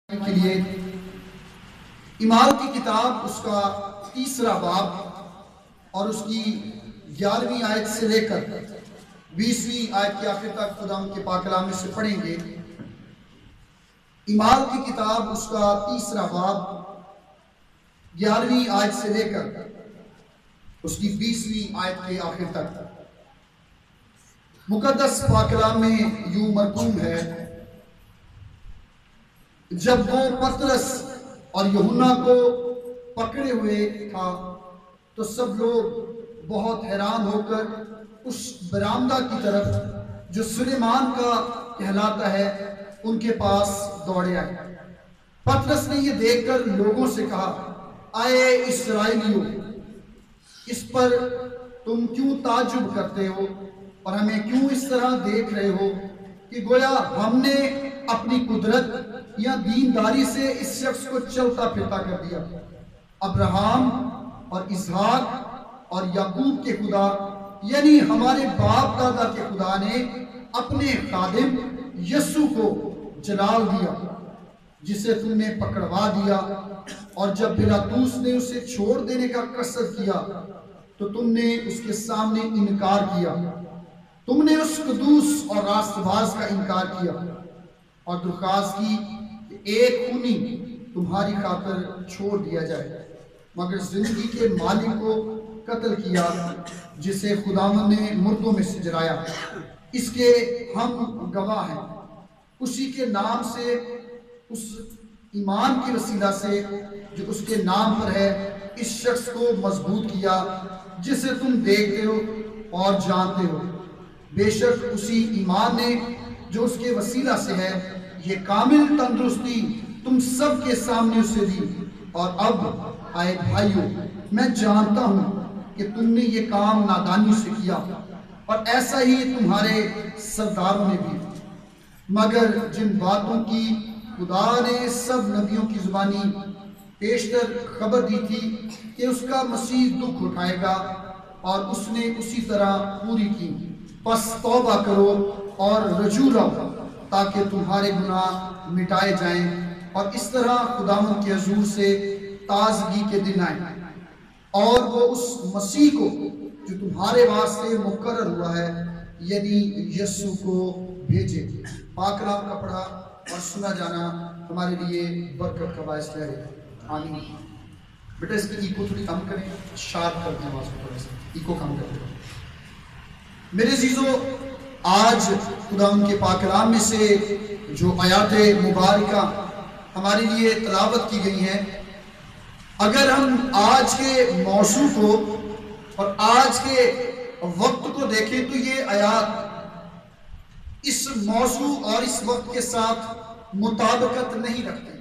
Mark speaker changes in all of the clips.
Speaker 1: کے لیے ایمان کی کتاب اس کا 3 باب اور اس کی 11ویں آیت سے لے کر 20ویں آیت کے آخر تک خدا کے پاک کلام میں سے پڑھیں گے۔ ایمان کی کتاب اس کا 3 باب 11ویں آیت سے لے کر اس کی 20ویں آیت کے آخر تک مقدس پاک کلام میں یوں مرقوم ہے: جب وہ پطرس اور یوحنا کو پکڑے ہوئے تھا تو سب لوگ بہت حیران ہو کر اس برآمدہ کی طرف جو سلیمان کا کہلاتا ہے ان کے پاس دوڑے آئے۔ پطرس نے یہ دیکھ کر لوگوں سے کہا: اے اسرائیلیوں، اس پر تم کیوں تعجب کرتے ہو اور ہمیں کیوں اس طرح دیکھ رہے ہو کہ گویا ہم نے اپنی قدرت یا دینداری سے اس شخص کو چلتا پھرتا کر دیا؟ ابراہیم اور اسحاق اور یعقوب کے خدا یعنی ہمارے باپ دادا کے خدا نے اپنے خادم یسوع کو جلال دیا، جسے تم نے پکڑوا دیا، اور جب پلاطس نے اسے چھوڑ دینے کا قصد کیا تو تم نے اس کے سامنے انکار کیا۔ تم نے اس قدوس اور راست باز کا انکار کیا اور درخواست کی کہ ایک خونی تمہاری خاطر چھوڑ دیا جائے، مگر زندگی کے مالک کو قتل کیا جسے خداوند نے مردوں میں سے جلایا۔ اس کے ہم گواہ ہیں۔ اسی کے نام سے، اس ایمان کے وسیلہ سے جو اس کے نام پر ہے، اس شخص کو مضبوط کیا جسے تم دیکھتے ہو اور جانتے ہو۔ بے شک اسی ایمان نے جو اس کے وسیلہ سے ہے یہ کامل تندرستی تم سب کے سامنے اسے دی۔ اور اب آئے بھائیو، میں جانتا ہوں کہ تم نے یہ کام نادانی سے کیا اور ایسا ہی تمہارے سرداروں نے بھی، مگر جن باتوں کی خدا نے سب نبیوں کی زبانی پیشتر خبر دی تھی کہ اس کا مسیح دکھ اٹھائے گا، اور اس نے اسی طرح پوری کی۔ پس توبہ کرو اور رجوع لاؤ تاکہ تمہارے گناہ مٹائے جائیں، اور اس طرح خداوند کے حضور سے تازگی کے دن آئیں، اور وہ اس مسیح کو جو تمہارے واسطے مقرر ہوا ہے یعنی یسوع کو بھیجے۔ پاک کلام کا پڑھا اور سنا جانا ہمارے لیے برکت کا باعث ٹھہرے، آمین۔ بیٹا اس کی ایکو تھوڑی کم کریں، شارپ کرتے ہیں آواز کو، تھوڑا سا ایکو کم کرتے ہیں۔ میرے عزیزو، آج خدا ان کے پاک کلام میں سے جو آیات مبارکہ ہمارے لیے تلاوت کی گئی ہیں، اگر ہم آج کے موضوع کو اور آج کے وقت کو دیکھیں تو یہ آیات اس موضوع اور اس وقت کے ساتھ مطابقت نہیں رکھتے۔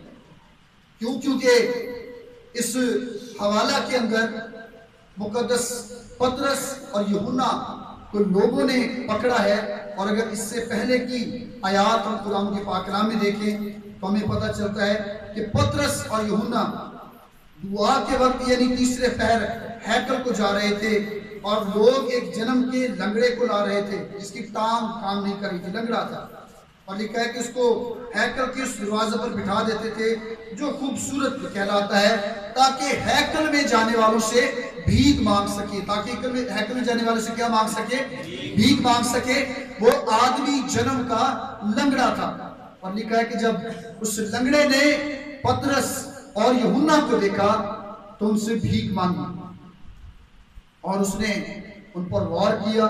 Speaker 1: کیونکہ اس حوالہ کے اندر مقدس پطرس اور یوحنا کو لوگوں نے پکڑا ہے، اور اگر اس سے پہلے کی آیات ہم قرآن کے پاک کلام میں دیکھیں تو ہمیں پتہ چلتا ہے کہ پطرس اور یوحنا دعا کے وقت یعنی تیسرے پہر ہیکل کو جا رہے تھے، اور لوگ ایک جنم کے لنگڑے کو لا رہے تھے جس کی ٹانگ کام نہیں کر رہی تھی، لنگڑا تھا، اور لکھا ہے کہ اس کو ہیکل کے اس دروازے پر بٹھا دیتے تھے جو خوبصورت کہلاتا ہے، تاکہ ہیکل میں جانے والوں سے بھیک مانگ سکے، تاکہ ہیکل میں جانے والوں سے کیا مانگ سکے؟ بھیک مانگ سکے۔ وہ آدمی جنم کا لنگڑا تھا، اور لکھا ہے کہ جب اس لنگڑے نے پطرس اور یوحنا کو دیکھا تو ان سے بھیک مانگی، اور اس نے ان پر غور کیا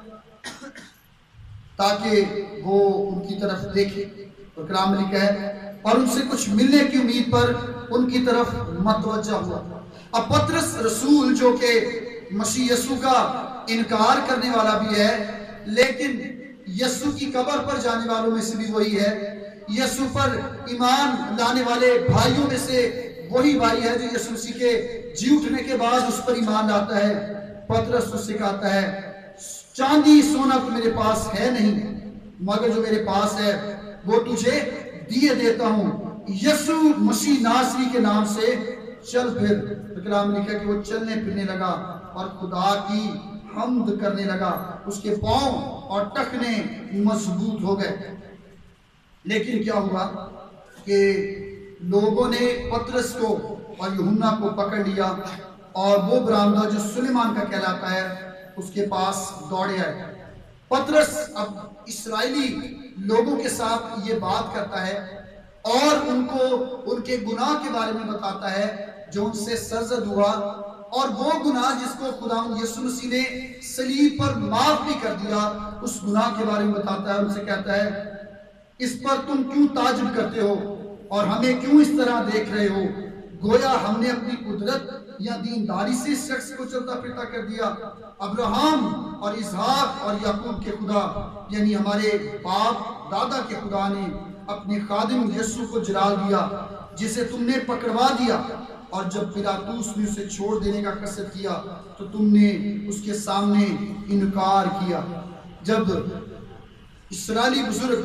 Speaker 1: تاکہ وہ ان کی طرف دیکھے، اور کلام میں لکھا ہے اور ان سے کچھ ملنے کی امید پر ان کی طرف متوجہ ہوا۔ اب پطرس رسول جو کہ مسیح یسوع کا انکار کرنے والا بھی ہے، لیکن یسوع کی قبر پر جانے والوں میں سے بھی وہی ہے، یسوع پر ایمان لانے والے بھائیوں میں سے وہی بھائی ہے جو یسوع مسیح کے جی اٹھنے کے بعد اس پر ایمان لاتا ہے۔ پطرس اس سے کہتا ہے چاندی سونا تو میرے پاس ہے نہیں، مگر جو میرے پاس ہے وہ تجھے دیے دیتا ہوں، یسوع مسیح ناصری کے نام سے چل پھر۔ تو کلام میں لکھا ہے کہ وہ چلنے پھرنے لگا اور خدا کی حمد کرنے لگا، اس کے پاؤں اور ٹخنے مضبوط ہو گئے۔ لیکن کیا ہوا کہ لوگوں نے پطرس کو اور یوحنا کو پکڑ لیا اور وہ برآمدہ جو سلیمان کا کہلاتا ہے اس کے پاس دوڑے آئے۔ پطرس اب اسرائیلی لوگوں کے ساتھ یہ بات کرتا ہے اور ان کو ان کے گناہ کے بارے میں بتاتا ہے جو ان سے سرزد ہوا، اور وہ گناہ جس کو خداوند یسوع مسیح نے صلیب پر معاف بھی کر دیا، اس گناہ کے بارے میں بتاتا ہے۔ ان سے کہتا ہے اس پر تم کیوں تعجب کرتے ہو اور ہمیں کیوں اس طرح دیکھ رہے ہو؟ گویا ہم نے اپنی قدرت یا دینداری سے اس شخص کو چلتا پھرتا کر دیا؟ ابراہیم اور اسحاق اور یعقوب کے خدا یعنی ہمارے باپ دادا کے خدا نے اپنے خادم یسوع کو جلال دیا جسے تم نے پکڑوا دیا، اور جب پلاطوس نے اسے چھوڑ دینے کا قصد کیا تو تم نے اس کے سامنے انکار کیا۔ جب اسرائیلی بزرگ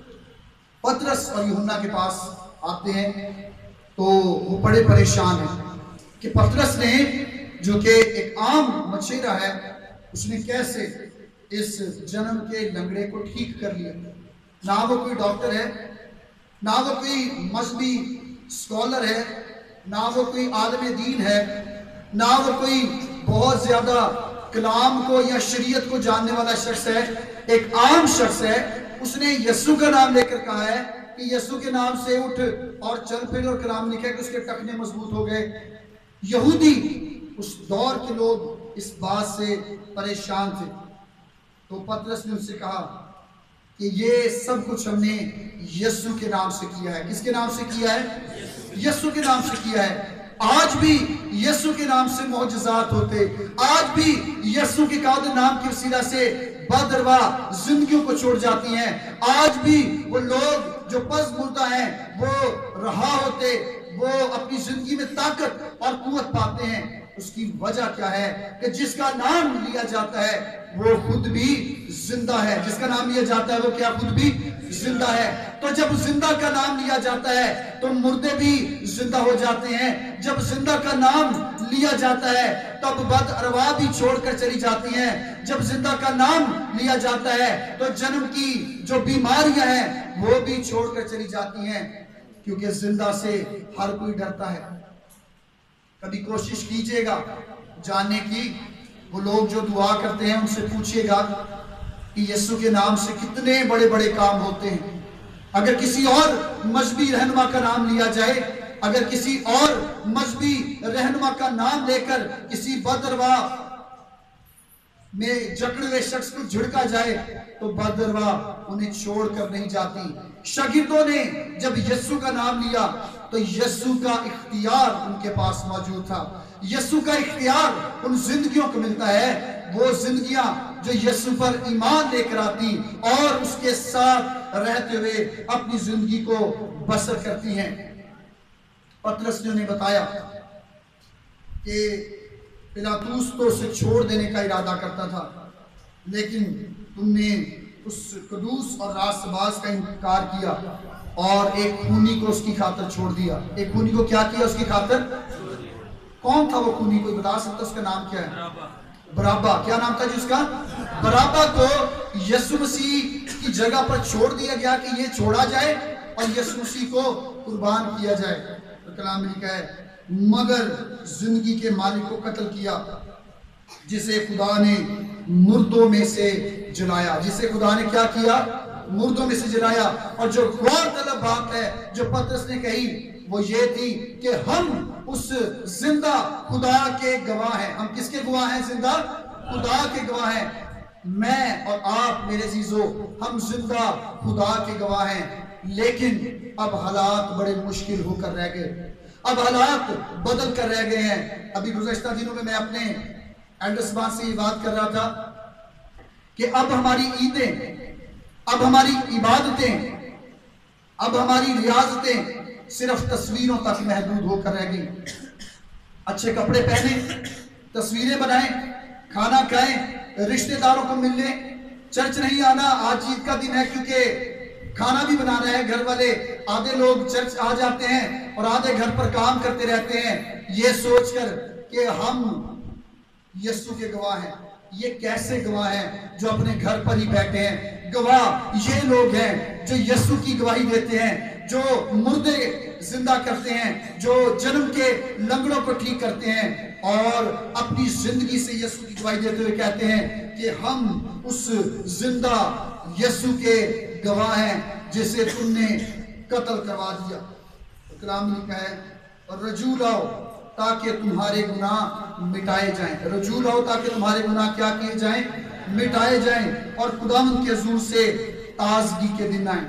Speaker 1: پطرس اور یوحنا کے پاس آتے ہیں تو وہ بڑے پریشان ہیں کہ پطرس نے جو کہ ایک عام مچھیرا ہے اس نے کیسے اس جنم کے لنگڑے کو ٹھیک کر لیا۔ نہ وہ کوئی ڈاکٹر ہے، نہ وہ کوئی مذہبی اسکالر ہے، نہ وہ کوئی عالم دین ہے، نہ وہ کوئی بہت زیادہ کلام کو یا شریعت کو جاننے والا شخص ہے، ایک عام شخص ہے۔ اس نے یسوع کا نام لے کر کہا ہے کہ یسوع کے نام سے اٹھ اور چل پھر، اور کلام لکھا ہے کہ اس کے ٹخنے مضبوط ہو گئے۔ یہودی اس دور کے لوگ اس بات سے پریشان تھے، تو پطرس نے ان سے کہا کہ یہ سب کچھ ہم نے یسوع کے نام سے کیا ہے۔ کس کے نام سے کیا ہے؟ یسوع کے نام سے کیا ہے۔ آج بھی یسوع کے نام سے معجزات ہوتے، آج بھی یسوع کے قادر نام کے وسیلہ سے بدروا زندگیوں کو چھوڑ جاتی ہیں۔ آج بھی وہ لوگ جو پس مردہ ہیں وہ رہا ہوتے، وہ اپنی زندگی میں طاقت اور قوت پاتے ہیں۔ اس کی وجہ کیا ہے؟ کہ جس کا نام لیا جاتا ہے وہ خود بھی زندہ ہے۔ جس کا نام لیا جاتا ہے وہ کیا خود بھی زندہ ہے۔ تو جب زندہ کا نام لیا جاتا ہے تو مردے بھی زندہ ہو جاتے ہیں۔ جب زندہ کا نام لیا جاتا ہے تب بد ارواح بھی چھوڑ کر چلی جاتی ہیں۔ جب زندہ کا نام لیا جاتا ہے تو جنم کی جو بیماریاں ہیں وہ بھی چھوڑ کر چلی جاتی ہیں، کیونکہ زندہ سے ہر کوئی ڈرتا ہے۔ کبھی کوشش کیجئے گا جاننے کی، وہ لوگ جو دعا کرتے ہیں ان سے پوچھئے گا کہ یسوع کے نام سے کتنے بڑے بڑے کام ہوتے ہیں۔ اگر کسی اور مذہبی رہنما کا نام لیا جائے، اگر کسی اور مذہبی رہنما کا نام لے کر کسی بدرواہ میں جکڑے ہوئے شخص کو جھڑکا جائے تو بدرواہ انہیں چھوڑ کر نہیں جاتی۔ شاگردوں نے جب یسوع کا نام لیا تو یسوع کا اختیار ان کے پاس موجود تھا۔ یسوع کا اختیار ان زندگیوں کو ملتا ہے، وہ زندگیاں جو یسوع پر ایمان لے کر آتی اور اس کے ساتھ رہتے ہوئے اپنی زندگی کو بسر کرتی ہیں۔ پطرس نے انہیں بتایا کہ پلاطوس تو اسے چھوڑ دینے کا ارادہ کرتا تھا، لیکن تم نے اس قدوس اور راست باز کا انکار کیا اور ایک خونی کو اس کی خاطر چھوڑ دیا۔ ایک خونی کو کیا کیا اس کی خاطر؟ کون تھا وہ خونی؟ کوئی بتا سکتا؟ اس کا نام کیا ہے؟ برابا۔ کیا نام تھا جی اس کا؟ برابا کو یسوع مسیح کی جگہ پر چھوڑ دیا گیا کہ یہ چھوڑا جائے اور یسوع مسیح کو قربان کیا جائے۔ تو کلام میں لکھا ہے مگر زندگی کے مالک کو قتل کیا جسے خدا نے مردوں میں سے جلایا۔ جسے خدا نے کیا کیا؟ مردوں میں سے جلایا۔ اور جو غور طلب بات ہے جو پطرس نے کہی وہ یہ تھی کہ ہم اس زندہ خدا کے گواہ ہیں۔ ہم کس کے گواہ ہیں؟ زندہ خدا کے گواہ ہیں۔ میں اور آپ میرے عزیزو ہم زندہ خدا کے گواہ ہیں، لیکن اب حالات بڑے مشکل ہو کر رہ گئے، اب حالات بدل کر رہ گئے ہیں۔ ابھی گزشتہ دنوں میں اپنے ایلڈرز بان سے یہ بات کر رہا تھا کہ اب ہماری عیدیں، اب ہماری عبادتیں، اب ہماری ریاضتیں صرف تصویروں تک محدود ہو کر رہ گئی۔ اچھے کپڑے پہنیں، تصویریں بنائیں، کھانا کھائیں، رشتہ داروں کو ملنے، چرچ نہیں آنا، آج عید کا دن ہے کیونکہ کھانا بھی بنانا ہے۔ گھر والے آدھے لوگ چرچ آ جاتے ہیں اور آدھے گھر پر کام کرتے رہتے ہیں، یہ سوچ کر کہ ہم یسوع کے گواہ ہیں۔ یہ کیسے گواہ ہیں؟ جو اپنے گھر پر ہی بیٹھے ہیں۔ گواہ یہ لوگ ہیں جو یسوع کی گواہی دیتے ہیں، جو مردے زندہ کرتے ہیں، جو جنم کے لنگڑوں کو ٹھیک کرتے ہیں، اور اپنی زندگی سے یسوع کی گواہی دیتے ہوئے کہتے ہیں کہ ہم اس زندہ یسوع کے گواہ ہیں جسے تم نے قتل کروا دیا۔ کلام میں لکھا ہے اور رجوع لاؤ تاکہ تمہارے گناہ مٹائے جائیں۔ رجوع لاؤ تاکہ تمہارے گناہ کیا کیے جائیں؟ مٹائے جائیں، اور خداوند کے حضور سے تازگی کے دن آئیں۔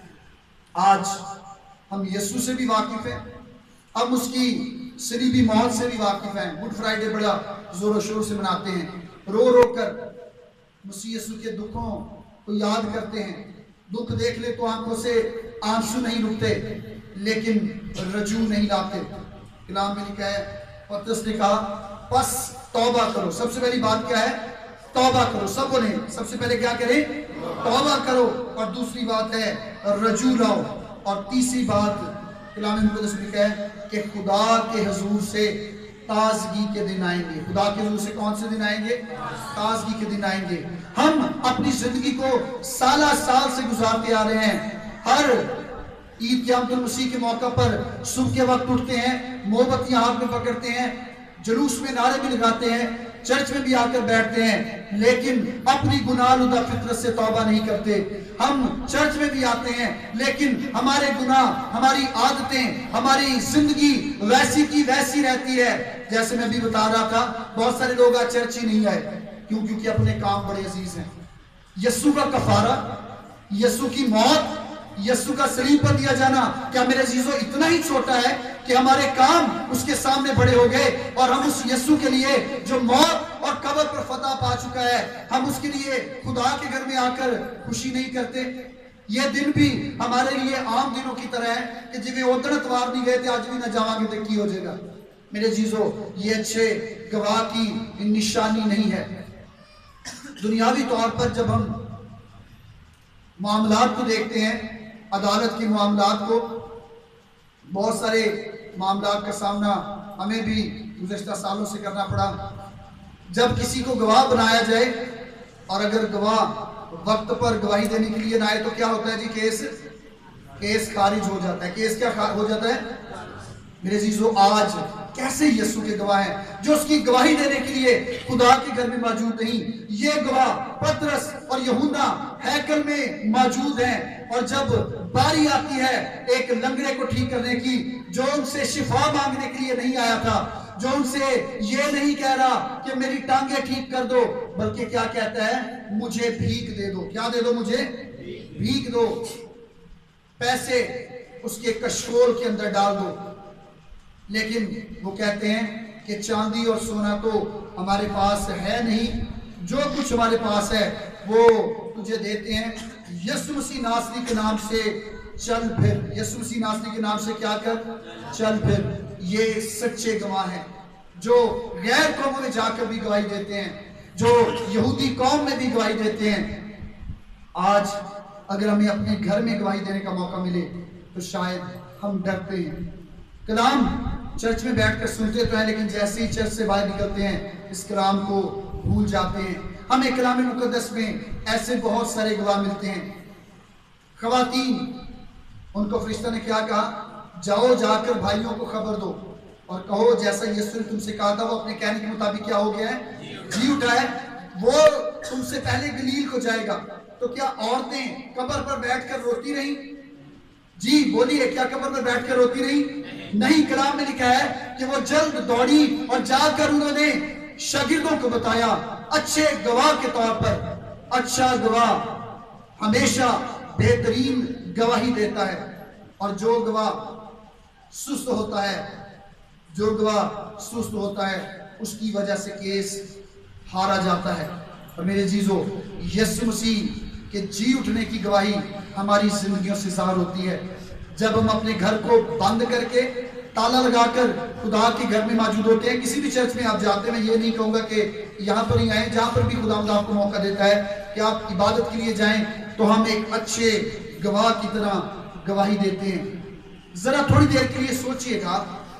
Speaker 1: آج ہم یسوع سے بھی واقف ہیں، ہم اس کی صلیبی موت سے بھی واقف ہیں۔ گڈ فرائیڈے بڑا زور و شور سے مناتے ہیں، رو رو کر مسیح یسوع کے دکھوں کو یاد کرتے ہیں۔ دکھ دیکھ لے تو آنکھوں سے آنسو نہیں رکتے، لیکن رجوع نہیں لاتے۔ کلام میں لکھا ہے، پترس نے کہا پس توبہ کرو۔ سب سے پہلی بات کیا ہے؟ توبہ کرو۔ سب بولیں، سب سے پہلے کیا کریں؟ توبہ کرو۔ اور دوسری بات ہے رجوع لاؤ، اور تیسری بات کلام مقدس میں لکھا ہے کہ خدا کے حضور سے تازگی کے دن آئیں گے۔ خدا کے حضور سے کون سے دن آئیں گے؟ تازگی کے دن آئیں گے۔ ہم اپنی زندگی کو سالہ سال سے گزارتے آ رہے ہیں۔ ہر عید قیامت المسیح کے موقع پر صبح کے وقت اٹھتے ہیں، موم بتیاں ہاتھ میں پکڑتے ہیں، جلوس میں نعرے بھی لگاتے ہیں، چرچ میں بھی آ کر بیٹھتے ہیں، لیکن اپنی گناہ آلودہ فطرت سے توبہ نہیں کرتے۔ ہم چرچ میں بھی آتے ہیں، لیکن ہمارے گناہ، ہماری عادتیں، ہماری زندگی ویسی کی ویسی رہتی ہے۔ جیسے میں بھی بتا رہا تھا، بہت سارے لوگ آج چرچ ہی نہیں آئے، کیونکہ اپنے کام بڑے عزیز ہیں۔ یسوع کا کفارہ، یسوع کی موت، یسوع کا صلیب پر دیا جانا کیا میرے عزیزو اتنا ہی چھوٹا ہے کہ ہمارے کام اس کے سامنے بڑے ہو گئے، اور ہم اس یسوع کے لیے جو موت اور قبر پر فتح پا چکا ہے، ہم اس کے لیے خدا کے گھر میں آ کر خوشی نہیں کرتے؟ یہ دن بھی ہمارے لیے عام دنوں کی طرح ہے کہ جی وہ ادھر اتوار نہیں گئے تھے، آج بھی نہ جاواں گے تو کی ہو جائے گا۔ میرے عزیزو، یہ اچھے گواہ کی نشانی نہیں ہے۔ دنیاوی طور پر جب ہم معاملات کو دیکھتے ہیں، عدالت کے معاملات کو، بہت سارے معاملات کا سامنا ہمیں بھی گزشتہ سالوں سے کرنا پڑا۔ جب کسی کو گواہ بنایا جائے اور اگر گواہ وقت پر گواہی دینے کے لیے نہ آئے تو کیا ہوتا ہے جی؟ کیس خارج ہو جاتا ہے۔ کیس کیا ہو جاتا ہے؟ میرے عزیزو، آج کیسے یسوع کے گواہ ہیں جو اس کی گواہی دینے کے لیے خدا کے گھر میں موجود نہیں؟ یہ گواہ پترس اور یوحنا ہیکل میں موجود ہیں، اور جب باری آتی ہے ایک لنگڑے کو ٹھیک کرنے کی، جو ان سے شفا مانگنے کے لیے نہیں آیا تھا، جو ان سے یہ نہیں کہہ رہا کہ میری ٹانگیں ٹھیک کر دو، بلکہ کیا کہتا ہے؟ مجھے بھیک دے دو۔ کیا دے دو؟ مجھے بھیک دو، پیسے اس کے کشکول کے اندر ڈال دو۔ لیکن وہ کہتے ہیں کہ چاندی اور سونا تو ہمارے پاس ہے نہیں، جو کچھ ہمارے پاس ہے وہ تجھے دیتے ہیں، یسوع مسیح ناصری کے نام سے چل پھر۔ یسوع مسیح ناصری کے نام سے کیا کر؟ چل پھر۔ یہ سچے گواہ ہیں جو غیر قوموں میں جا کر بھی گواہی دیتے ہیں، جو یہودی قوم میں بھی گواہی دیتے ہیں۔ آج اگر ہمیں اپنے گھر میں گواہی دینے کا موقع ملے تو شاید ہم ڈرتے ہیں۔ کلام چرچ میں بیٹھ کر سنتے تو ہیں، لیکن جیسے ہی چرچ سے باہر نکلتے ہیں اس کلام کو بھول جاتے ہیں۔ ہمیں کلام مقدس میں ایسے بہت سارے گواہ ملتے ہیں۔ خواتین، ان کو فرشتہ نے کیا کہا؟ جاؤ، جا کر بھائیوں کو خبر دو اور کہو جیسا یسوع نے تم سے کہا تھا وہ اپنے کہنے کے مطابق کیا ہو گیا ہے؟ جی اٹھا ہے۔ وہ تم سے پہلے گلیل کو جائے گا۔ تو کیا عورتیں قبر پر بیٹھ کر روتی رہیں؟ جی بولیے، کیا قبر پر بیٹھ کر روتی رہیں؟ نہیں، کلام میں لکھا ہے کہ وہ جلد دوڑی اور جا کر انہوں نے شاگردوں کو بتایا۔ اچھے گواہ کے طور پر، اچھا گواہ ہمیشہ بہترین گواہی دیتا ہے، اور جو گواہ سست ہوتا ہے اس کی وجہ سے کیس ہارا جاتا ہے۔ اور میرے عزیزو، یسوع مسیح کے جی اٹھنے کی گواہی ہماری زندگیوں سے ظاہر ہوتی ہے جب ہم اپنے گھر کو بند کر کے تالا لگا کر خدا کے گھر میں موجود ہوتے ہیں۔ کسی بھی چرچ میں آپ جاتے ہیں، میں یہ نہیں کہوں گا کہ یہاں پر ہی آئیں، جہاں پر بھی خدا آپ کو موقع دیتا ہے کہ آپ عبادت کے لیے جائیں تو ہم ایک اچھے گواہ کی طرح گواہی دیتے ہیں۔ ذرا تھوڑی دیر کے لیے سوچئے گا،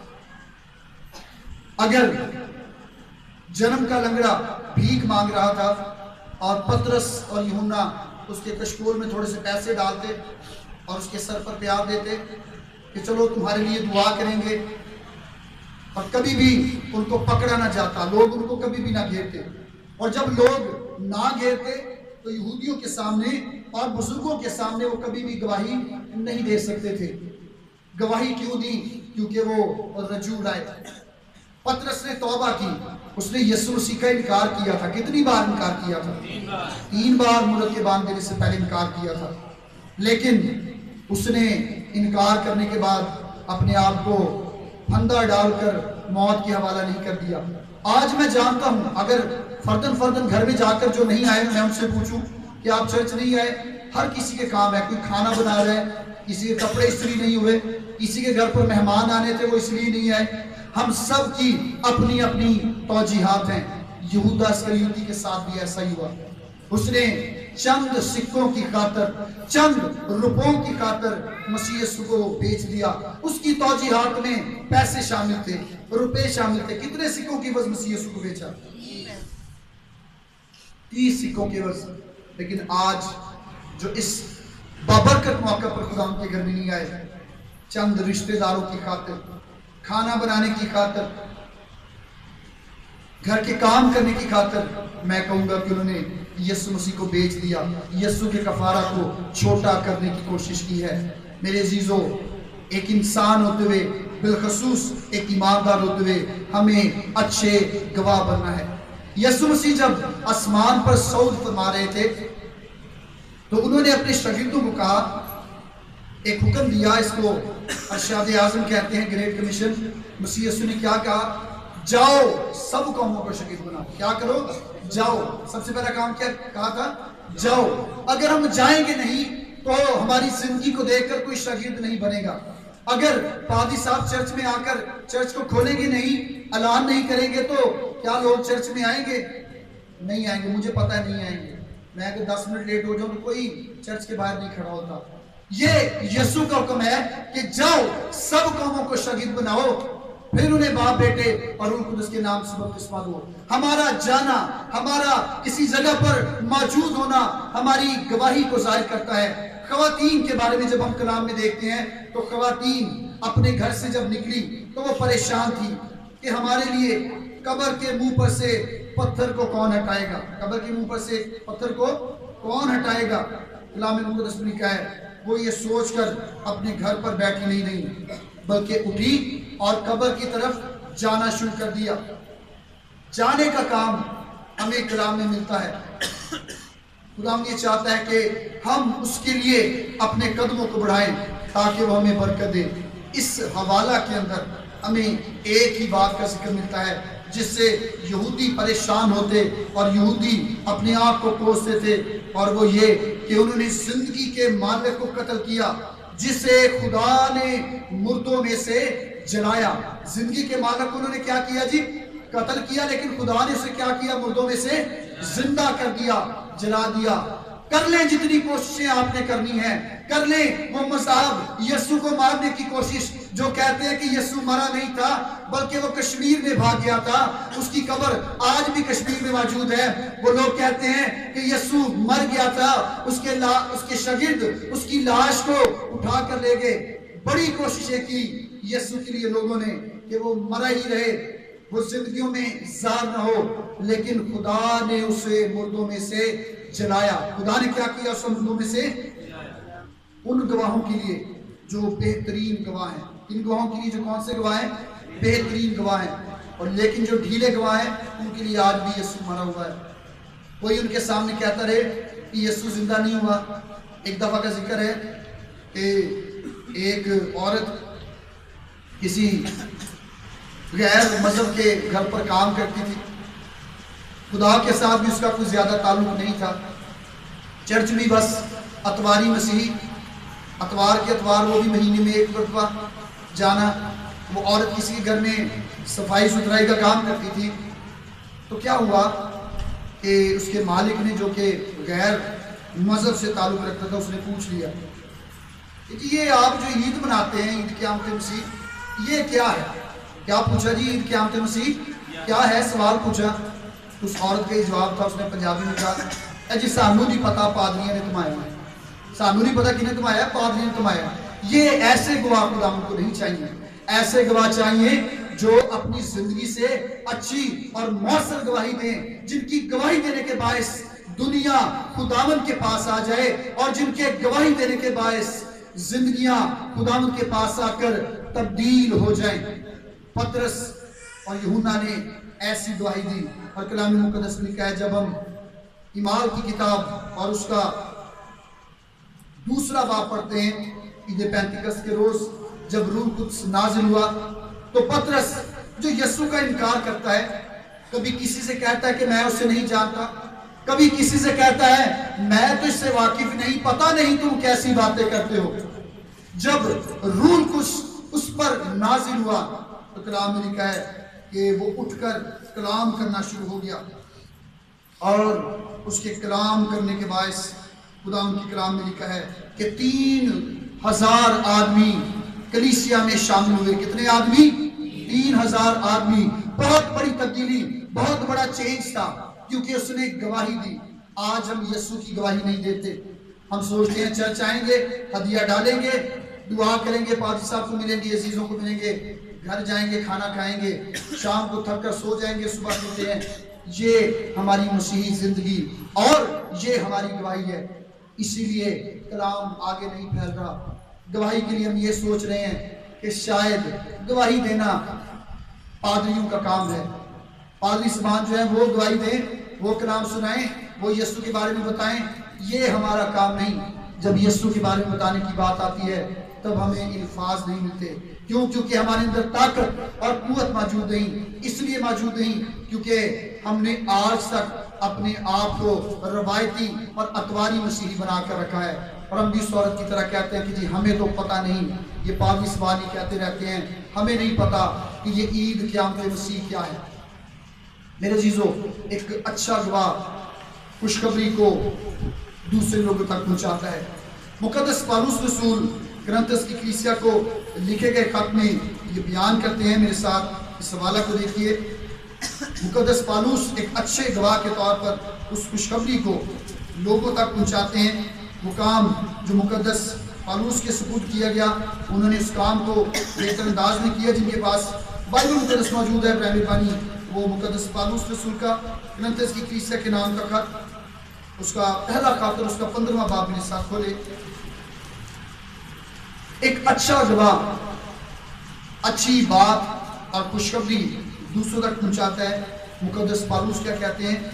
Speaker 1: اگر جنم کا لنگڑا بھیک مانگ رہا تھا اور پترس اور یوحنا اس کے کشکول میں تھوڑے سے پیسے ڈالتے اور اس کے سر پر پیار دیتے، کہ چلو تمہارے لیے دعا کریں گے، اور کبھی بھی ان کو پکڑا نہ جاتا، لوگ ان کو کبھی بھی نہ گھیرتے، اور جب لوگ نہ گھیرتے تو یہودیوں کے سامنے اور بزرگوں کے سامنے وہ کبھی بھی گواہی نہیں دے سکتے تھے۔ گواہی کیوں دی؟ کیونکہ وہ رجوع آئے تھے۔ پطرس نے توبہ کی، اس نے یسوع مسیح کا انکار کیا تھا۔ کتنی بار انکار کیا تھا؟ 3 بار مردے باندھ دینے سے پہلے انکار کیا تھا، لیکن اس نے انکار کرنے کے بعد اپنے آپ کو پھندا ڈال کر موت کے حوالہ نہیں کر دیا۔ آج میں جانتا ہوں اگر فردن گھر میں جا کر جو نہیں آئے میں ان سے پوچھوں کہ آپ چرچ نہیں آئے، ہر کسی کے کام ہے، کوئی کھانا بنا رہا ہے، کسی کے کپڑے استری نہیں ہوئے، کسی کے گھر پر مہمان آنے تھے وہ اس لیے نہیں آئے، ہم سب کی اپنی اپنی توجیحات ہیں۔ یہودا اسکریوتی کے ساتھ بھی ایسا ہی ہوا، اس نے چند سکوں کی خاطر، چند روپوں کی خاطر مسیح یسوع کو بیچ دیا۔ اس کی توجیحات میں پیسے شامل تھے، روپے شامل تھے۔ کتنے سکوں کی عوض مسیح یسوع کو بیچا؟ 30 سکوں کی عوض۔ لیکن آج جو اس بابرکت موقع پر خدا ان کے گھر میں نہیں آئے، چند رشتہ داروں کی خاطر، کھانا بنانے کی خاطر، گھر کے کام کرنے کی خاطر، میں کہوں گا کہ انہوں نے یسوع مسیح کو بیچ دیا، یسوع کے کفارہ کو چھوٹا کرنے کی کوشش کی ہے۔ میرے عزیزو، ایک انسان ہوتے ہوئے، بالخصوص ایک ایماندار ہوتے ہوئے، ہمیں اچھے گواہ بننا ہے۔ یسوع مسیح جب آسمان پر صعود فرما رہے تھے تو انہوں نے اپنے شاگردوں کو کہا، ایک حکم دیا، اس کو ارشاد اعظم کہتے ہیں، گریٹ کمیشن۔ مسیح یسوع نے کیا کہا؟ جاؤ سب قوموں کو شاگرد بناؤ۔ کیا کرو؟ جاؤ۔ سب سے پہلا کام کیا کہا تھا؟ جاؤ۔ اگر ہم جائیں گے نہیں تو ہماری زندگی کو دیکھ کر کوئی شاگرد نہیں بنے گا۔ اگر پادری صاحب چرچ میں آ کر چرچ کو کھولیں گے نہیں، اعلان نہیں کریں گے، تو کیا لوگ چرچ میں آئیں گے؟ نہیں آئیں گے۔ مجھے پتہ ہے نہیں آئیں گے۔ میں اگر 10 منٹ لیٹ ہو جاؤں تو کوئی چرچ کے باہر نہیں کھڑا ہوتا۔ یہ یسوع کا حکم ہے کہ جاؤ سب قوموں کو شاگرد بناؤ، پھر انہیں باپ، بیٹے اور روح القدس کے نام سے بپتسمہ دو۔ ہمارا جانا، ہمارا کسی جگہ پر موجود ہونا ہماری گواہی کو ظاہر کرتا ہے۔ خواتین کے بارے میں جب ہم کلام میں دیکھتے ہیں تو خواتین اپنے گھر سے جب نکلی تو وہ پریشان تھی کہ ہمارے لیے قبر کے منہ پر سے پتھر کو کون ہٹائے گا؟ قبر کے منہ پر سے پتھر کو کون ہٹائے گا؟ کلام مقدس میں لکھا ہے، وہ یہ سوچ کر اپنے گھر پر بیٹھی نہیں بلکہ اٹھی اور قبر کی طرف جانا شروع کر دیا۔ جانے کا کام ہمیں کلام میں ملتا ہے۔ خدا یہ چاہتا ہے کہ ہم اس کے لیے اپنے قدموں کو بڑھائیں تاکہ وہ ہمیں برکت دے۔ اس حوالہ کے اندر ہمیں ایک ہی بات کا ذکر ملتا ہے جس سے یہودی پریشان ہوتے اور یہودی اپنے آپ کو کوستے تھے، اور وہ یہ کہ انہوں نے زندگی کے مالک کو قتل کیا جسے خدا نے مردوں میں سے جلایا۔ زندگی کے مالک کو انہوں نے کیا کیا جی؟ قتل کیا، لیکن خدا نے اسے کیا کیا؟ مردوں میں سے زندہ کر دیا، جلا دیا۔ کر لیں جتنی کوششیں آپ نے کرنی ہیں، کر لیں وہ مذہب یسوع کو مارنے کی کوشش جو کہتے ہیں کہ یسوع مرا نہیں تھا بلکہ وہ کشمیر میں بھاگ گیا تھا، اس کی قبر آج بھی کشمیر میں موجود ہے۔ وہ لوگ کہتے ہیں کہ یسوع مر گیا تھا، اس کے شاگرد اس کی لاش کو اٹھا کر لے گئے۔ بڑی کوششیں کی یسوع کے لیے لوگوں نے کہ وہ مرا ہی رہے، وہ زندگیوں میں زار نہ ہو، لیکن خدا نے اسے مردوں میں سے جلایا۔ خدا نے کیا کیا؟ اسے مردوں میں سے ان گواہوں کے لیے جو بہترین گواہ ہیں۔ ان گواہوں کے لیے جو کون سے گواہ ہیں؟ بہترین گواہ ہیں۔ اور لیکن جو ڈھیلے گواہ ہیں ان کے لیے آج بھی یسوع مرا ہوا ہے۔ کوئی ان کے سامنے کہتا رہے کہ یسوع زندہ نہیں ہوا۔ ایک دفعہ کا ذکر ہے کہ ایک عورت کسی غیر مذہب کے گھر پر کام کرتی تھی، خدا کے ساتھ بھی اس کا کوئی زیادہ تعلق نہیں تھا، چرچ بھی بس اتواری مسیحی، اتوار کے اتوار وہ بھی مہینے میں ایک مرتبہ جانا۔ وہ عورت کسی کے گھر میں صفائی ستھرائی کا کام کرتی تھی، تو کیا ہوا کہ اس کے مالک نے جو کہ غیر مذہب سے تعلق رکھتا تھا اس نے پوچھ لیا کہ یہ آپ جو عید مناتے ہیں، عید قیامت مسیح، یہ کیا ہے؟ کیا پوچھا جی؟ عید قیامت مسیح کیا ہے؟ سوال پوچھا۔ اس عورت کا یہ جواب تھا، اس نے پنجابی میں کہا، اے جی سانو نہیں پتا، پادریاں نے تمایا ہے۔ سانو نہیں پتا کنے تمایا؟ پادریاں نے تمایا۔ یہ ایسے گواہ خدا کو نہیں چاہیے. ایسے گواہ چاہیے جو اپنی زندگی سے اچھی اور مؤثر گواہی دیں, جن کی گواہی دینے کے باعث دنیا خداوند کے پاس آ جائے, اور جن کے گواہی دینے کے باعث زندگیاں خداوند کے پاس آ کر تبدیل ہو جائیں. پطرس اور یوحنا نے ایسی گواہی دی, اور کلام مقدس میں لکھا ہے جب ہم اعمال کی کتاب اور اس کا 2 باب پڑھتے ہیں, عید پینتیکس کے روز جب روح القدس نازل ہوا تو پطرس جو یسوع کا انکار کرتا ہے, کبھی کسی سے کہتا ہے کہ میں اسے نہیں جانتا, کبھی کسی سے کہتا ہے میں تو اس سے واقف نہیں, پتہ نہیں تم کیسی باتیں کرتے ہو. جب روح القدس اس پر نازل ہوا تو کلام میں لکھا ہے کہ وہ اٹھ کر کلام کرنا شروع ہو گیا, اور اس کے کلام کرنے کے باعث خدا ان کی کلام میں لکھا ہے کہ 3000 آدمی کلیسیا میں شامل ہوئے. کتنے آدمی؟ 3000 آدمی. بہت بڑی تبدیلی, بہت بڑا چینج تھا, کیونکہ اس نے گواہی دی. آج ہم یسوع کی گواہی نہیں دیتے. ہم سوچتے ہیں چرچ آئیں گے, ہدیہ ڈالیں گے, دعا کریں گے, پادری صاحب کو ملیں گے, عزیزوں کو ملیں گے, گھر جائیں گے, کھانا کھائیں گے, شام کو تھک کر سو جائیں گے, صبح اٹھتے ہیں. یہ ہماری مسیحی زندگی اور یہ ہماری گواہی ہے. اسی لیے کلام آگے نہیں پھیل رہا. گواہی کے لیے ہم یہ سوچ رہے ہیں کہ شاید گواہی دینا پادریوں کا کام ہے. پادری صاحبان جو ہیں وہ گواہی دیں, وہ کلام سنائیں, وہ یسوع کے بارے میں بتائیں. یہ ہمارا کام نہیں. جب یسوع کے بارے میں بتانے کی بات آتی ہے تب ہمیں الفاظ نہیں ملتے. کیوں؟ کیونکہ ہمارے اندر طاقت اور قوت موجود نہیں. اس لیے موجود نہیں کیونکہ ہم نے آج تک اپنے آپ کو روایتی اور اتواری مسیحی بنا کر رکھا ہے, اور ہم بھی اس عورت کی طرح کہتے ہیں کہ جی ہمیں تو پتہ نہیں. یہ پادری صاحبان ہی کہتے رہتے ہیں ہمیں نہیں پتہ کہ یہ عید قیامت مسیح کیا ہے. میرے عزیزو, ایک اچھا گواہ خوشخبری کو دوسرے لوگوں تک پہنچاتا ہے. مقدس پالوس رسول کرنتھس کی کلیسیا کو لکھے گئے خط میں یہ بیان کرتے ہیں. میرے ساتھ اس حوالہ کو دیکھیے. مقدس پالوس ایک اچھے گواہ کے طور پر اس خوشخبری کو لوگوں تک پہنچاتے ہیں. وہ کام جو مقدس پالوس کے سپرد کیا گیا, انہوں نے اس کام کو بہتر انداز میں کیا. جن کے پاس بائبل مقدس موجود ہے پرائمری بانی, وہ مقدس پالوس رسول کا کرنتھس کی کلیسیا کے نام کا خط, اس کا پہلا خط اور اس کا 15واں باب میرے ساتھ کھولے. ایک اچھا گواہ اچھی بات اور خوشخبری دوسروں تک پہنچاتا ہے. مقدس پالوس کیا کہتے ہیں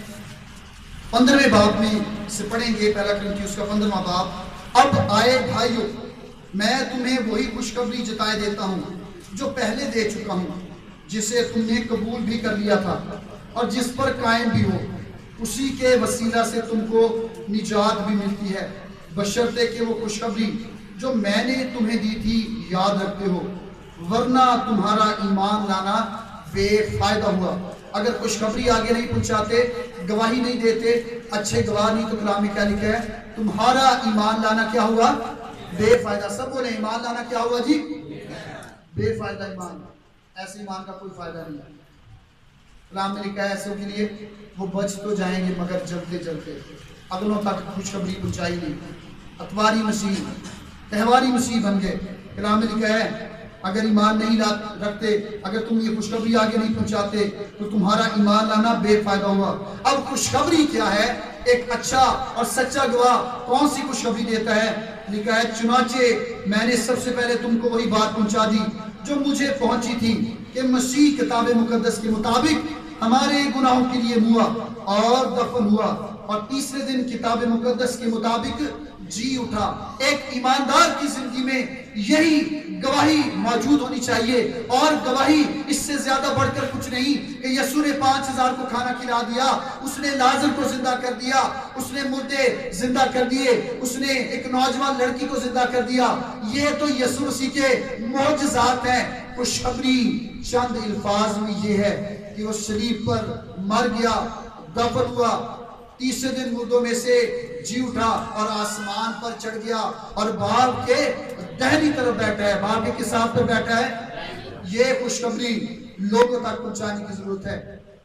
Speaker 1: 15ویں باب میں سے پڑھیں گے, پہلا کرنتھیوس کا 15واں باب. اب آئے بھائیو, میں تمہیں وہی خوشخبری جتائے دیتا ہوں جو پہلے دے چکا ہوں, جسے تم نے قبول بھی کر لیا تھا اور جس پر قائم بھی ہو. اسی کے وسیلہ سے تم کو نجات بھی ملتی ہے, بشرطے کہ وہ خوشخبری جو میں نے تمہیں دی تھی یاد رکھتے ہو, ورنہ تمہارا ایمان لانا بے فائدہ ہوا. اگر خوشخبری آگے نہیں پہنچاتے, گواہی نہیں دیتے, اچھے گواہ نہیں, تو کلام میں کیا لکھا ہے؟ تمہارا ایمان لانا کیا ہوا؟ بے فائدہ. سب بولے ایمان لانا کیا ہوا جی؟ بے فائدہ ایمان. ایسے ایمان کا کوئی فائدہ نہیں ہے. کلام میں لکھا ہے ایسوں کے لیے وہ بچ تو جائیں گے مگر جلتے جلتے. اگلوں تک خوشخبری پہنچائی نہیں. اتواری مسیح, تہواری مسیح بن گئے. کلام میں لکھا ہے اگر ایمان نہیں رکھتے, اگر تم یہ خوشخبری آگے نہیں پہنچاتے تو تمہارا ایمان لانا بے فائدہ ہوا. اب خوشخبری کیا ہے؟ ایک اچھا اور سچا گواہ کون سی خوشخبری دیتا ہے؟ لکھا ہے چنانچہ میں نے سب سے پہلے تم کو وہی بات پہنچا دی جو مجھے پہنچی تھی کہ مسیح کتاب مقدس کے مطابق ہمارے گناہوں کے لیے ہوا اور دفن ہوا, اور تیسرے دن کتاب مقدس کے مطابق جی اٹھا. ایک ایماندار کی زندگی میں یہی گواہی موجود ہونی چاہیے, اور گواہی اس سے زیادہ بڑھ کر کچھ نہیں کہ یسوع نے 5000 کو کھانا کھلا دیا, اس نے لازر کو زندہ کر دیا, اس نے مردے زندہ کر دیے, اس نے ایک نوجوان لڑکی کو زندہ کر دیا. یہ تو یسوع مسیح کے معجزات ہیں. خوشخبری چند الفاظ میں یہ ہے کہ وہ صلیب پر مر گیا, دفن ہوا, تیسرے دن مردوں میں سے جی اٹھا اور آسمان پر چڑھ گیا اور باپ کے دہنی طرف بیٹھا ہے, باپ کے ساتھ پر بیٹھا ہے. یہ خوشخبری لوگوں تک پہنچانے کی ضرورت ہے.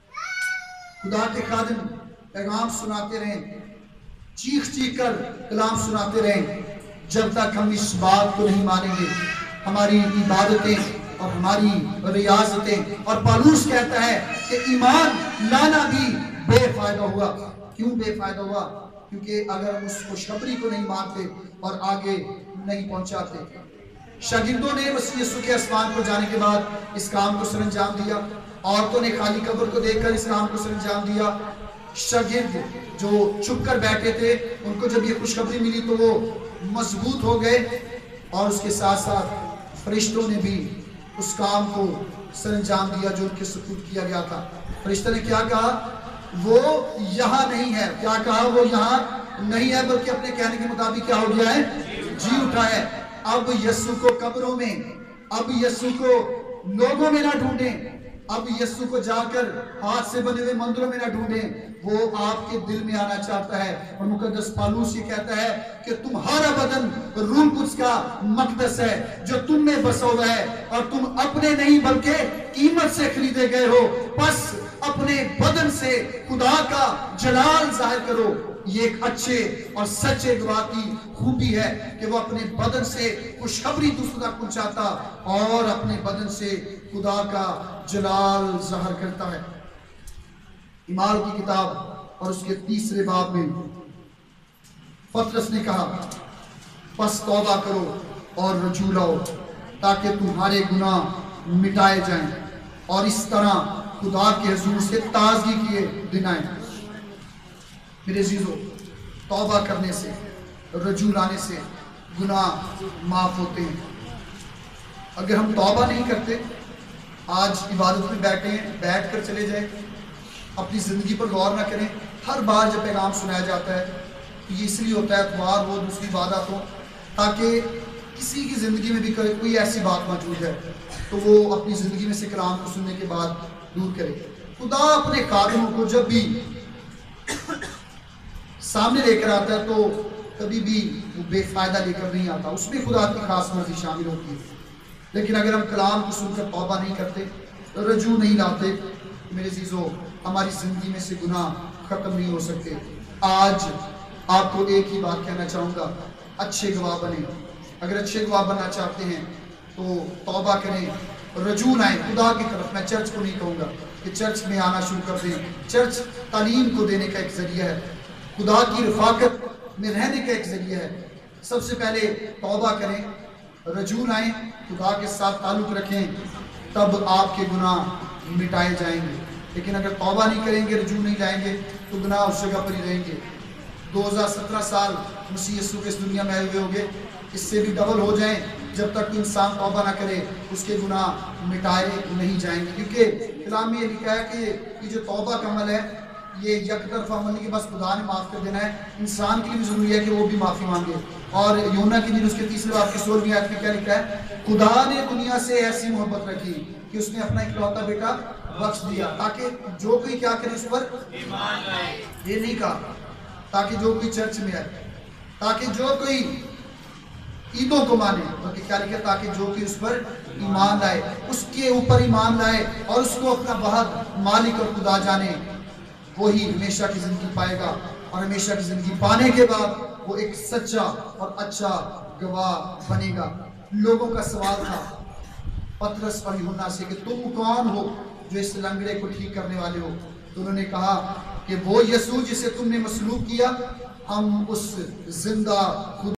Speaker 1: خدا کے خادم پیغام سناتے رہیں, چیخ چیخ کر کلام سناتے رہیں. جب تک ہم اس بات کو نہیں مانیں گے ہماری عبادتیں اور ہماری ریاضتیں، اور پالوس کہتا ہے کہ ایمان لانا بھی بے فائدہ ہوا۔ کیوں بے فائدہ ہوا؟ کیونکہ اگر ہم اس خوشخبری کو نہیں مانتے اور آگے نہیں پہنچاتے۔ شاگردوں نے مسیح یسوع کے آسمان کو جانے کے بعد اس کام کو سر انجام دیا، عورتوں نے خالی قبر کو دیکھ کر اس کام کو سر انجام دیا۔ شاگرد جو چھپ کر بیٹھے تھے ان کو جب یہ خوشخبری ملی تو وہ مضبوط ہو گئے، اور اس کے ساتھ ساتھ فرشتوں نے بھی اس کام کو سر انجام دیا جو ان کے سپرد کیا گیا تھا۔ فرشتوں نے کیا کہا؟ وہ یہاں نہیں ہے۔ کیا کہا؟ وہ یہاں نہیں ہے، بلکہ اپنے کہنے کے مطابق کیا ہو گیا ہے؟ جی اٹھا ہے۔ اب یسوع کو قبروں میں، اب یسوع کو لوگوں میں نہ ڈھونڈیں، اب یسوع کو جا کر ہاتھ سے بنے ہوئے مندروں میں نہ ڈھونڈیں، وہ آپ کے دل میں آنا چاہتا ہے۔ اور مقدس پالوس یہ کہتا ہے کہ تمہارا بدن روح القدس کا مقدس ہے جو تم میں بسا ہوا ہے، اور تم اپنے نہیں بلکہ قیمت سے خریدے گئے ہو، پس اپنے بدن سے خدا کا جلال ظاہر کرو۔ یہ ایک اچھے اور سچے گواہ کی خوبی ہے کہ وہ اپنے بدن سے خوشخبری دوسروں تک پہنچاتا اور اپنے بدن سے خدا کا جلال ظاہر کرتا ہے۔ اعمال کی کتاب اور اس کے 3 باب میں پطرس نے کہا، پس توبہ کرو اور رجوع لاؤ تاکہ تمہارے گناہ مٹائے جائیں، اور اس طرح خدا کے حضور سے تازگی کیے دن آئیں۔ میرے عزیزو، توبہ کرنے سے، رجوع لانے سے گناہ معاف ہوتے ہیں۔ اگر ہم توبہ نہیں کرتے، آج عبادت میں بیٹھے ہیں، بیٹھ کر چلے جائیں، اپنی زندگی پر غور نہ کریں، ہر بار جب پیغام سنایا جاتا ہے تو یہ اس لیے ہوتا ہے اتوار ہو، دوسری عبادت ہو، تاکہ کسی کی زندگی میں بھی کوئی ایسی بات موجود ہے تو وہ اپنی زندگی میں سے کلام کو سننے کے بعد دور کرے۔ خدا اپنے خادموں کو جب بھی سامنے لے کر آتا ہے تو کبھی بھی وہ بے فائدہ لے کر نہیں آتا، اس میں خدا کی خاص مرضی شامل ہوتی ہے۔ لیکن اگر ہم کلام کو سن کر توبہ نہیں کرتے، رجوع نہیں لاتے، میرے عزیزو، ہماری زندگی میں سے گناہ ختم نہیں ہو سکتے۔ آج آپ کو ایک ہی بات کہنا چاہوں گا، اچھے گواہ بنیں۔ اگر اچھے گواہ بننا چاہتے ہیں تو توبہ کریں، رجوع لائیں خدا کی طرف۔ میں چرچ کو نہیں کہوں گا کہ چرچ میں آنا شروع کر دیں، چرچ تعلیم کو دینے کا ایک ذریعہ ہے، خدا کی رفاقت میں رہنے کا ایک ذریعہ ہے۔ سب سے پہلے توبہ کریں، رجوع لائیں، خدا کے ساتھ تعلق رکھیں، تب آپ کے گناہ مٹائے جائیں گے۔ لیکن اگر توبہ نہیں کریں گے، رجوع نہیں لائیں گے تو گناہ اس جگہ پر ہی رہیں گے۔ 2017 سال مسیح یسوع کے اس دنیا میں آئے ہوئے ہوگے، اس سے بھی ڈبل ہو جائیں، جب تک انسان توبہ نہ کرے اس کے گناہ مٹائے نہیں جائیں گے۔ کیونکہ کلام میں یہ لکھا ہے کہ یہ جو توبہ کا عمل ہے یہ یک طرف عمل نہیں کہ بس خدا نے معاف کر دینا ہے، انسان کے لیے بھی ضروری ہے کہ وہ بھی معافی مانگے۔ اور یوحنا کی انجیل اس کے 3 باب کی 16ویں آیت میں کیا لکھا ہے؟ خدا نے دنیا سے ایسی محبت رکھی کہ اس نے اپنا اکلوتا بیٹا بخش دیا تاکہ جو کوئی کیا کرے اس پر ایمان لائے۔ یہ نہیں کہا تاکہ جو کوئی چرچ میں آئے، تاکہ جو کوئی عیدوں کو مانے، بلکہ کیا لکھا؟ تاکہ جو کوئی اس پر ایمان لائے، اس کے اوپر ایمان لائے اور اس کو اپنا بہت مالک اور خدا جانے، وہی ہمیشہ کی زندگی پائے گا۔ اور ہمیشہ کی زندگی پانے کے بعد وہ ایک سچا اور اچھا گواہ بنے گا۔ لوگوں کا سوال تھا پطرس اور یوحنا سے کہ تم کون ہو جو اس لنگڑے کو ٹھیک کرنے والے ہو؟ تو انہوں نے کہا کہ وہ یسوع جسے تم نے مصلوب کیا، ہم اس زندہ